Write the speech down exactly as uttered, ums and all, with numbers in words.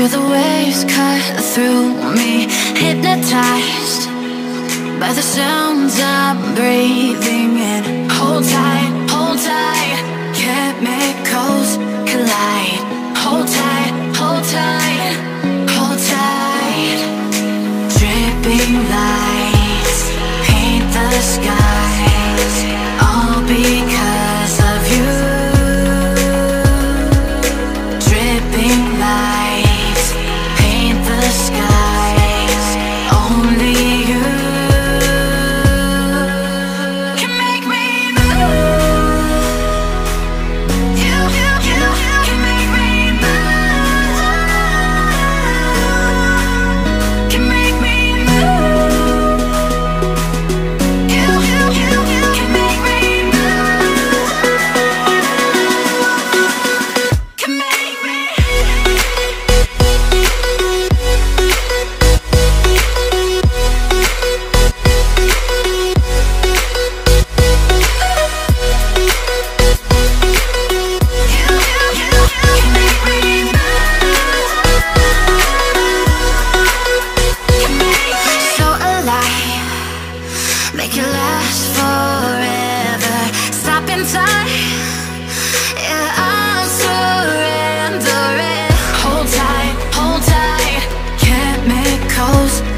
Feel the waves cut through me, hypnotized by the sounds I'm breathing in. Hold tight, hold tight, chemicals collide. Hold tight, hold tight, hold tight. Dripping lights paint the skies, all because of you. Dripping lights paint the skies, only you can make me move. You, you, you can make me move. Can make me move. You, you, you can make me move. Can make me. So alive, make it last forever. Stop in time, yeah, I'm surrendering. Hold tight, hold tight, chemicals